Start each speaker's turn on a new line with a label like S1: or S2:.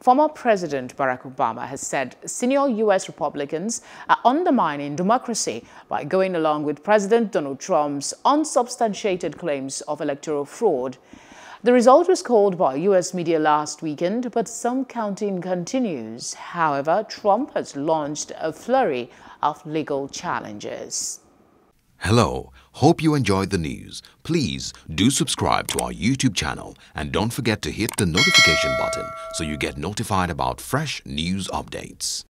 S1: Former President Barack Obama has said senior U.S. Republicans are undermining democracy by going along with President Donald Trump's unsubstantiated claims of electoral fraud. The result was called by U.S. media last weekend, but some counting continues. However, Trump has launched a flurry of legal challenges.
S2: Hello, hope you enjoyed the news. Please do subscribe to our YouTube channel and don't forget to hit the notification button so you get notified about fresh news updates.